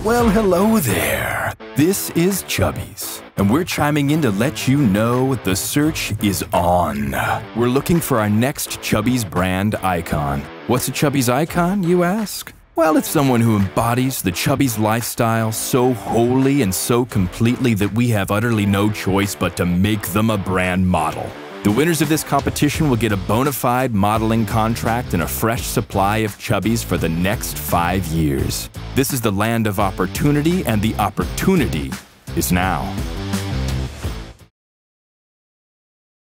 Well, hello there. This is Chubbies, and we're chiming in to let you know the search is on. We're looking for our next Chubbies brand icon. What's a Chubbies icon, you ask? Well, it's someone who embodies the Chubbies lifestyle so wholly and so completely that we have utterly no choice but to make them a brand model. The winners of this competition will get a bona fide modeling contract and a fresh supply of Chubbies for the next 5 years. This is the land of opportunity, and the opportunity is now.